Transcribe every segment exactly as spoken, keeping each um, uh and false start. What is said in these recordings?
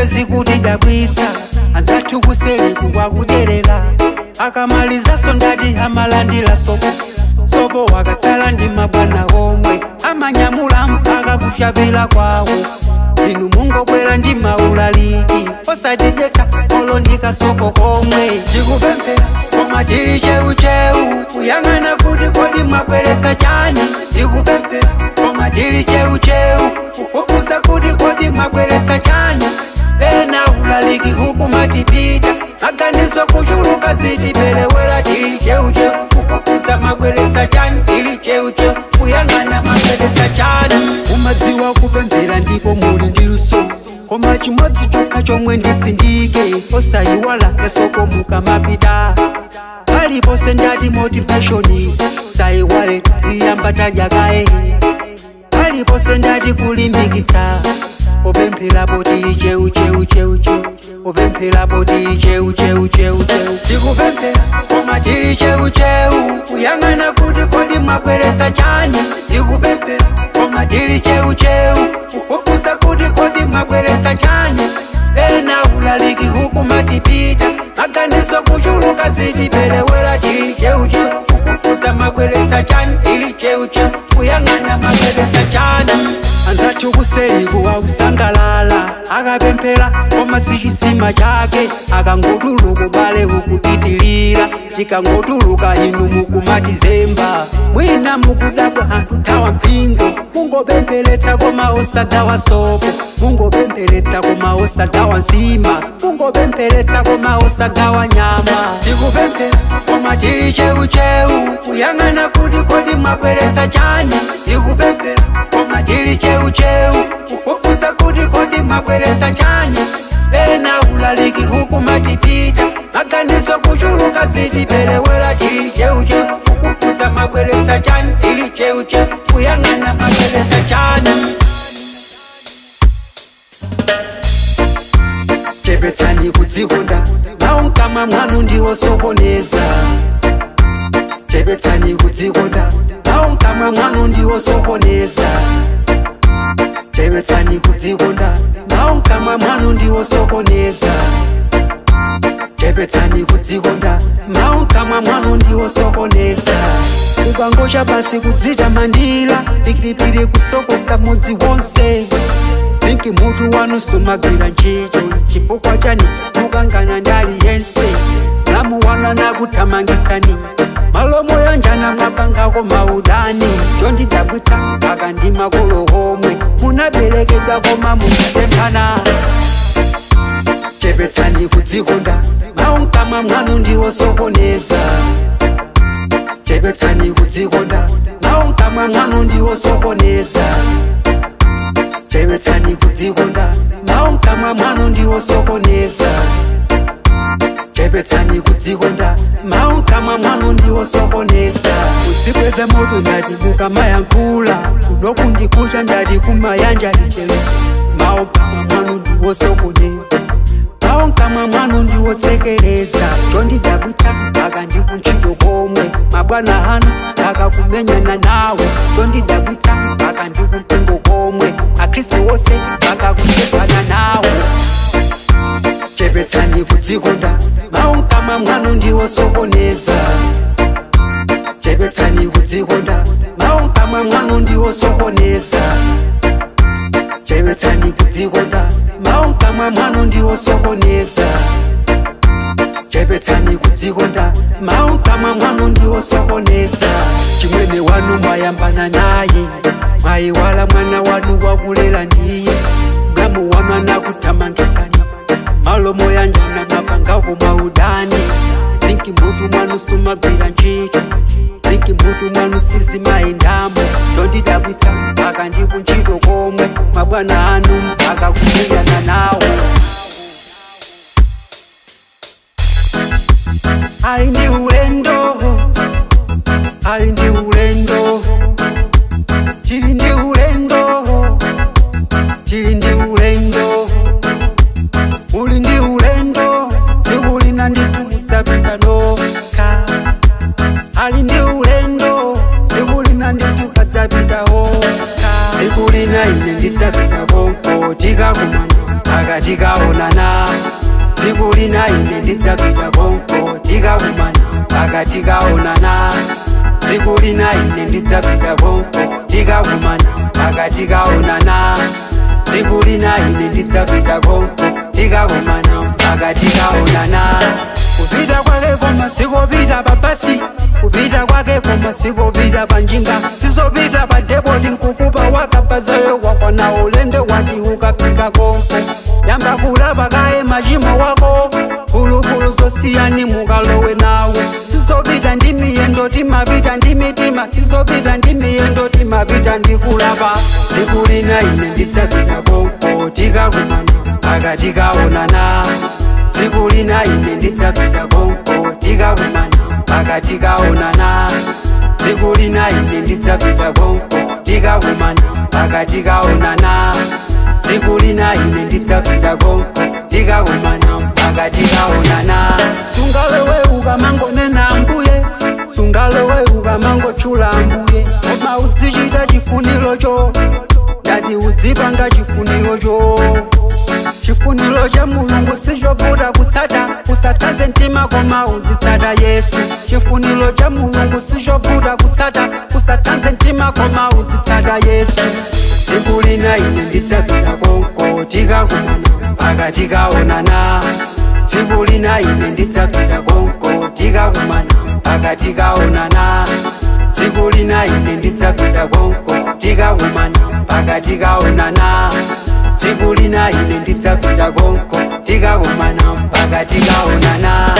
zikuti dabwitsa anzathu kuseli kuwakuderera akamaliza sondadi amalandila sopo sopo wakatala ndi mabwana omwe amanyamula mpaka kushabila kwawo inu mungobwera ndi maulaliki osadijeta olondika sopo komwe ndikupemphera koma tili cheucheu kuyang'ana kuti kodi mwabweretsa chani ndikupemphera koma tili cheucheu kufufuza kuti kodi mwabweretsa chani pena ulaliki huku matipita maganizo kuchuluka zitipelewera tili cheucheu kufufuza mwabweretsa chani tili cheucheu kuyang'ana mwabweretsa chani umadziwa kupemphera ndipo muli ndiluso koma chimodzi chokha chomwe nditsindike osayiwala esoko mukamapita palipose ndati motivation sayiwale tiyamba tadyakaye palipose ndati kulimbikitsa opempherapo tili cheu cheu cheu cheu opempherapo tili cheu cheu cheu cheu ndikupemphera koma tili cheu cheu kuyang'ana kuti kodi mwabweretsa chani ndikupemphera koma tili cheu cheu kufufuza kuti kodi mwabweretsa chani pena ulaliki huku matipita maganizo kuchuluka zitipelewera tili cheu cheu kufufuza mwabweretsa chani tili cheu cheu kuyang'ana mwabweretsa chani anzathu kuseli kuwausangalala akapemphera koma sichisima chake akangotuluka bale ukupitilira chikangotuluka inu mukumatizemba mwina mukudabwa anthu thawa mpingo mungopempheretsa koma osagawa sopo mungopempheretsa koma osagawa nsima mungopempheretsa koma osagawa nyama ndikupemphera koma tili cheucheu kuyang'ana kuti kodi mwabweretsa chani ndikupemphera koma tili cheucheu kufufuza kuti kodi mwabweretsa chani pena ulaliki huku matipita maganizo kuchuluka zitipelewera tili cheucheu kufufuza mwabweretsa chani tili cheucheu kuyang'ana mwabweretsa chani chepetsani kudzikonda maunkamwa mwanu ndiwo sokoneza chepetsani kudzikonda maunkamwa mwanu ndiwo sokoneza chepetsani kudzikonda maunkamwa mwanu ndiwo sokoneza chepetsani kudzikonda maunkamwa mwanu ndiwo sokoneza ukangosha pasi kudzita mandila pikipiri kusokosa mudzi wonse Thinki mutu wanu sumagwira ntchito chifukwa chani mukangana ndali yense namu wana nakutamangitsani malomo yanjana mwapangako maudani chondidabwitsa aka ndi makolo omwe munaberekedwa koma mukasempana chepetsani kudzikonda maunkamwa mwanu ndiwo sokoneza chepetsani kudzikonda maunkamwa mwanu ndiwo sokoneza chepetsani kudzikonda maunkamwa mwanu ndiwo sokoneza chepetsani kudzikonda maunkamwa mwanu ndiwo sokoneza kudzikweza moto ndati mukamayankhula kuno kundikucha ndati kumayanja litele maunkamwa mwanu ndiwo sokoneza maunkamwa mwanu ndiwo tsekereza chondidabwitsa aka ndi kuntchito komwe mabwana anu akakumenyana nawe chondidabwitsa aka ndi kumpingo komwe akhristu wose akakuchepana nawo chepetsani kudzikonda maunkamwa mwanu ndiwo sokoneza chepetsani kudzikonda maunkamwa mwanu ndiwo sokoneza chepetsani kudzikonda maunkamwa mwanu ndiwo sokoneza chepetsani kudzikonda maunkamwa mwanu ndiwo sokoneza chimwene wanu mwayambana naye mwayiwala mwana wanu wakulera ndiye mlamu wanu anakutamangitsani malomo yanjana mwapangako maudani Thinki mutu mwanu sumagwira ntchito Thinki mutu mwanu sizimayendamo chondidabwitsa aka ndi kuntchito komwe mabwana anu akakumenyana nawo ali ndi ulendo ali ndi ulendo chili ndi ulendo chili ndi ulendo uli ndi ulendo tsiku lina ndikudzapita nokha ali ndi ulendo tsiku lina ndikadzapita okha tsiku lina ine ndidzapita konko tikakumana mpaka tikaonana. Tsiku lina ine ndidzapita konko tikakumana mpaka tikaonana. Tsiku lina ine ndidzapita konko tikakumana mpaka tikaonana. Tsiku lina ine ndidzapita konko tikakumana mpaka tikaonana. Kupita kwake koma sikopita papasi, kupita kwake koma sikopita panjinga, sizopita pa depoti nkukupa wakapazayo wakwana ulende wati ukafika konko. Yamba kulapa kaye machimo wako, kulukulu zosiyani mukalowe nawe. Sizopita ndi miyendo timapita ndi mitima, sizopita ndi miyendo timapita ndi kulapa. Tsiku lina ine ndidzapita konko tikakumana mpaka tikaonana. Tsiku lina ine ndidzapita konko tikakumana mpaka tikaonana. Tsiku lina ine ndidzapita konko tikakumana mpaka tikaonana. Tsiku lina ine ndidzapita konko tikakumana mpaka tikaonana. Sungalowe ukamangonena ambuye, sungalowe ukamangochula ambuye, koma udzichita chifuniro cho, ngati udzipanga chifuniro cho. Chifuniro cha Mulungu sichovuta kutsata, usatsaze mtima koma uzitsata Yesu. Chifuniro cha Mulungu sichovuta kutsata, usatsaze mtima koma uzitsata Yesu. Tsiku lina ine ndidzapita konko tikakumana mpaka tikaonana. Tsiku lina ine ndidzapita konko tikakumana mpaka tikaonana. Tsiku lina ine ndidzapita konko tikakumana mpaka tikaonana. Tsiku lina ine ndidzapita konko tikakumana mpaka tikaonana.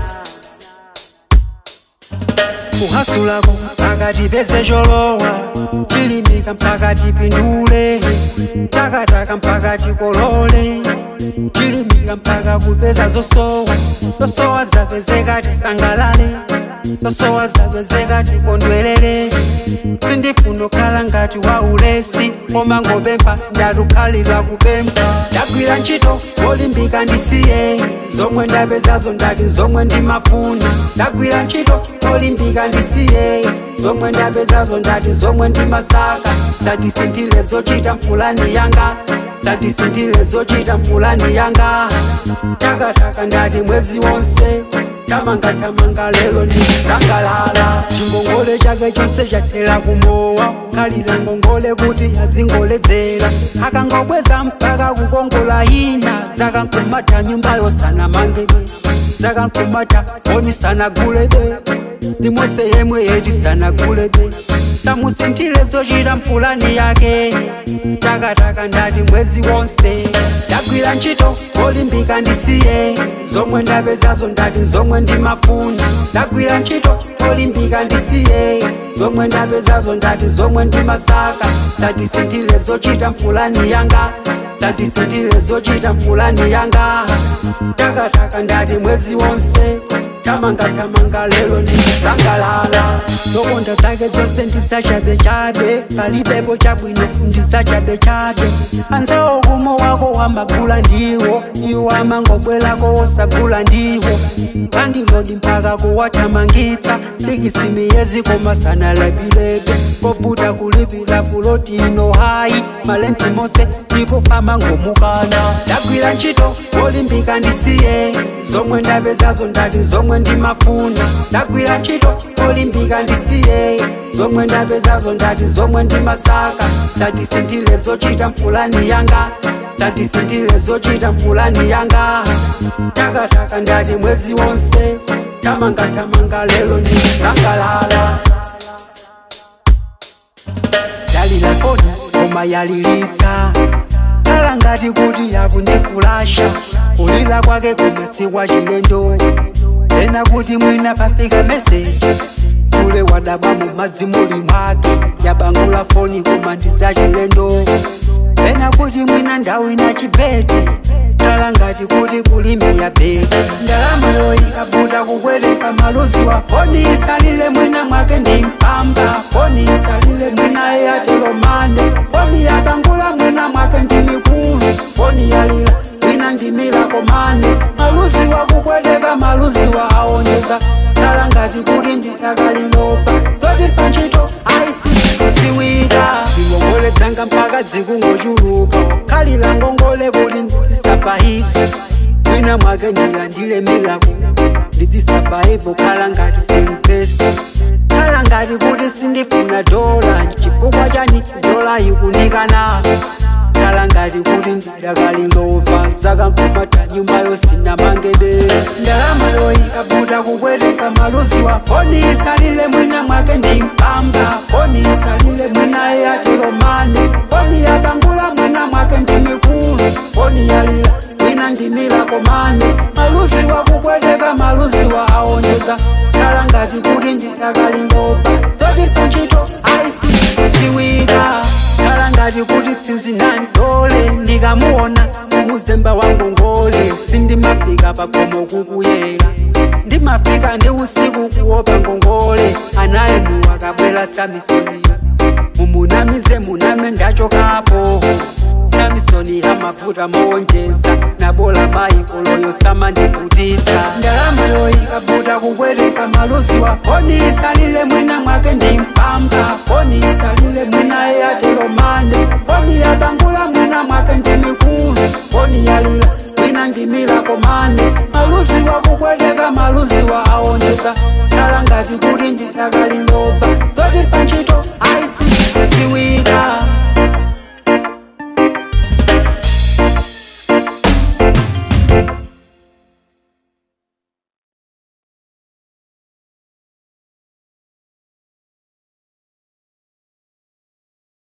Kuhasulako mpaka tipeze cholowa, chilimika mpaka tipindule, takataka mpaka tikolole, chilimika mpaka kupeza zosowa. Zosowa zapezeka tisangalale, zosowa zapezeka tikondwelele. Sindifuna kukhala ngati wa ulesi, koma ngopempha ndatukhalidwa kupempha. Ndagwira ntchito olimbika ndisiye, zomwe ndapezazo ndati zomwe ndimafuna. Ndagwira ntchito olimbika ndisiye, zomwe ndapezazo ndati zomwe ndimasaka. Satisintile zochita mpulani yanga, satisintile zochita mpulani yanga. Takataka ndati mwezi wonse, tamanga tamanga lelo ndisangalala. Chingongole chake chonse chatela kumowa, khalira ngongole kuti azingoledzera. Akangobweza mpaka kukongola ina, zakankumata nyumba yosana mangebe, zakankumata oni sana gulebe, limwese yemwe yeti sana gulebe. Samusintile zochita mpulani yake, takataka ndati mwezi wonse. Ndagwira ntchito olimbika ndisiye, zomwe ndapezazo ndati zomwe ndimafuna. Ndagwira ntchito olimbika ndisiye, zomwe ndapezazo ndati zomwe ndimasaka. Satisintile zochita mpulani yanga, satisintile zochita mpulani yanga. Takataka ndati mwezi wonse, tamanga tamanga lelo ndisangalala. Zokonda zake zonse ndisachabe chabe, palibepo chabwino ndisachabe chabe. Anzawo kumo wako wamagula ndiwo, iwo amangobwelako osagula ndiwo. Andilodi mpaka kuwatamangitsa, sikisimi yezi koma sana labilebe. Koputa kulipila fuloti ino hai, malenti mose ndipo amangomukana. Ndagwira ntchito olimbika ndisiye, zomwe ndapezazo ndati zomwe ndimafuna. Ndagwira ntchito olimbika ndisiye, zomwe ndapezazo ndati zomwe ndimasaka. Satisintile zochita mpulani yanga, satisintile zochita mpulani yanga. Takataka ndati mwezi wonse, tamanga tamanga lelo ndisangalala. Dalila koda koma yalilitsa, kala ngati kuti yakundifulasha. Kulila kwake koma siwa chilendo, ena kuti mwina pafika meseji, tule wadaba mu madzi muli mwake. Yabangula foni koma ndiza chilendo, ena kuti mwina ndawu ina chibete, kala ngati kuti kulime ya bete. Ndalama yo ikabuda kukweleka maluzi wa foni isalile mwina mwake ndi mpamba. Foni isalile mwina eyatelo mane, foni yabangula mwina mwake ndi mikulu. Foni yalila mwina ndimila komane, maluzi wa kukweleka maluzi wa aoneka. Kala ngati kuti nditakalilopa, zoti panchito aisisi kudziwika. Ngongole dzanga mpaka dzikungochuluka, khalira ngongole kuti ndisa survive. Mwina mwake ndilandile milako nditi survive khala ngati sili best. Khala ngati kuti sindifuna dola chifukwa chani dola ikunikana. Khala ngati kuti ndidakali lova zakankumata nyumbayo sina mangede. Ndalama yoyikabuta kukwereka maluziwa koni isalile mwina mwake ndimpamba. Koni isalile mwina yatiromane. Koni yabangula mwina mwake ndimikulu. Koni yalila mwina ndimila komane. Maluziwa kukwereka maluziwa aoneka. Khala ngati kuti ndidakali lova zoti punchito aisi ziwika. Khala ngati kuti tsinzi nandole ndikamuona muzemba wangu ngole. Sindimafika pakomo kukuyela ndimafika ndi usiku kuopa ngongole. Anaenu akabwela Samisoni mumunamize muname ndachokapo. Samisoni amavuta mowonjeza nabola maikoloyo samandikutita. Ndalama yoyikabuta kukwereka maluziwa koni isalile mwina mwake ndimpamba. Koni isalile mwina yatiromane. Koni yabangula mwina mwake ndimikulu. Koni yalila mwina ndimila komane. Maluziwa kukwereka maluziwa aoneka. Khala ngati kuti ndidakali lova zoti panchito aisi ziwika.